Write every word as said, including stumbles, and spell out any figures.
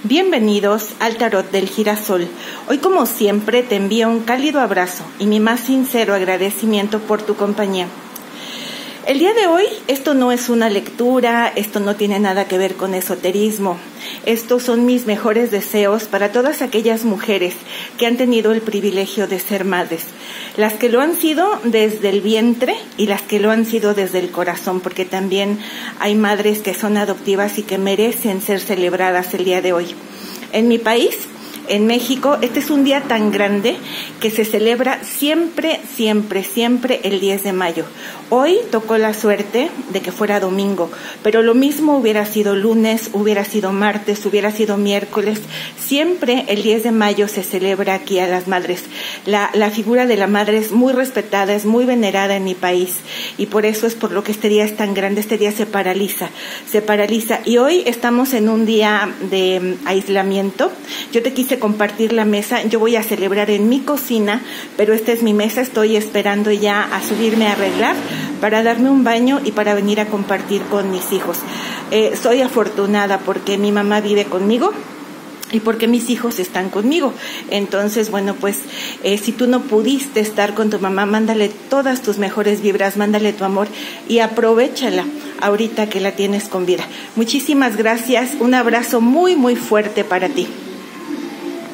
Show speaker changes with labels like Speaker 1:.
Speaker 1: Bienvenidos al Tarot del Girasol. Hoy, como siempre, te envío un cálido abrazo y mi más sincero agradecimiento por tu compañía. El día de hoy, esto no es una lectura, esto no tiene nada que ver con esoterismo. Estos son mis mejores deseos para todas aquellas mujeres que han tenido el privilegio de ser madres. Las que lo han sido desde el vientre y las que lo han sido desde el corazón, porque también hay madres que son adoptivas y que merecen ser celebradas el día de hoy. En mi país, en México, este es un día tan grande que se celebra siempre, siempre, siempre el diez de mayo. Hoy tocó la suerte de que fuera domingo, pero lo mismo hubiera sido lunes, hubiera sido martes, hubiera sido miércoles. Siempre el diez de mayo se celebra aquí a las madres. La, la figura de la madre es muy respetada, es muy venerada en mi país y por eso es por lo que este día es tan grande. Este día se paraliza, se paraliza y hoy estamos en un día de aislamiento. Yo te quise compartir la mesa, yo voy a celebrar en mi cocina, pero esta es mi mesa, estoy esperando ya a subirme a arreglar para darme un baño y para venir a compartir con mis hijos. Eh, soy afortunada porque mi mamá vive conmigo y porque mis hijos están conmigo. Entonces, bueno, pues eh, si tú no pudiste estar con tu mamá, mándale todas tus mejores vibras, mándale tu amor y aprovéchala ahorita que la tienes con vida. Muchísimas gracias, un abrazo muy muy fuerte para ti.